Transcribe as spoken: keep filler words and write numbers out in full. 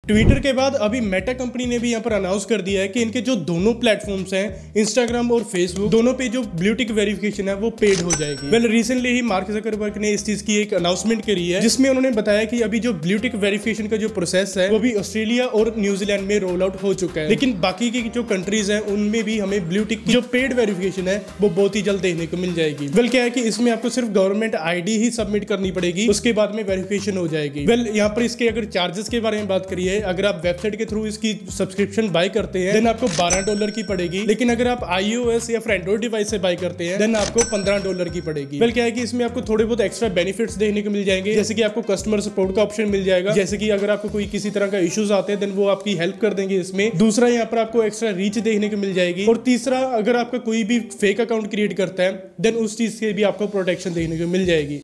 Twitter के बाद अभी मेटा कंपनी ने भी यहाँ पर अनाउंस कर दिया है कि इनके जो दोनों प्लेटफॉर्म्स हैं, इंस्टाग्राम और फेसबुक, दोनों पे जो ब्लू टिक वेरिफिकेशन है वो पेड हो जाएगी। वेल रिसेंटली ही मार्क जकरबर्ग ने इस चीज की एक अनाउंसमेंट करी है, जिसमें उन्होंने बताया कि अभी जो ब्लू टिक वेरिफिकेशन का जो प्रोसेस है वो भी ऑस्ट्रेलिया और न्यूजीलैंड में रोल आउट हो चुका है, लेकिन बाकी की जो कंट्रीज है उनमें भी हमें ब्लू टिक जो पेड वेरिफिकेशन है वो बहुत ही जल्द देखने को मिल जाएगी। वेल क्या है कि इसमें आपको सिर्फ गवर्नमेंट आईडी ही सबमिट करनी पड़ेगी, उसके बाद में वेरिफिकेशन हो जाएगी। वेल यहाँ पर इसके अगर चार्जेस के बारे में बात करिए, अगर आप वेबसाइट के थ्रू इसकी सब्सक्रिप्शन बाय करते हैं देन आपको बारह डॉलर की पड़ेगी, लेकिन अगर आप आईओएस या फिर एंड्रॉइड डिवाइस से बाय करते हैं देन आपको पंद्रह डॉलर की पड़ेगी। वेल क्या है कि इसमें आपको थोड़े बहुत एक्स्ट्रा बेनिफिट्स देखने को मिल जाएंगे, जैसे कि आपको कस्टमर सपोर्ट का ऑप्शन मिल जाएगा, जैसे कि अगर आपको कोई किसी तरह का इश्यूज आते हैं देन वो आपकी हेल्प कर देंगे इसमें। दूसरा यहाँ पर आपको एक्स्ट्रा रीच देखने को मिल जाएगी, और तीसरा अगर आपका कोई भी फेक अकाउंट क्रिएट करता है देन उस चीज से भी आपको प्रोटेक्शन देखने को मिल जाएगी।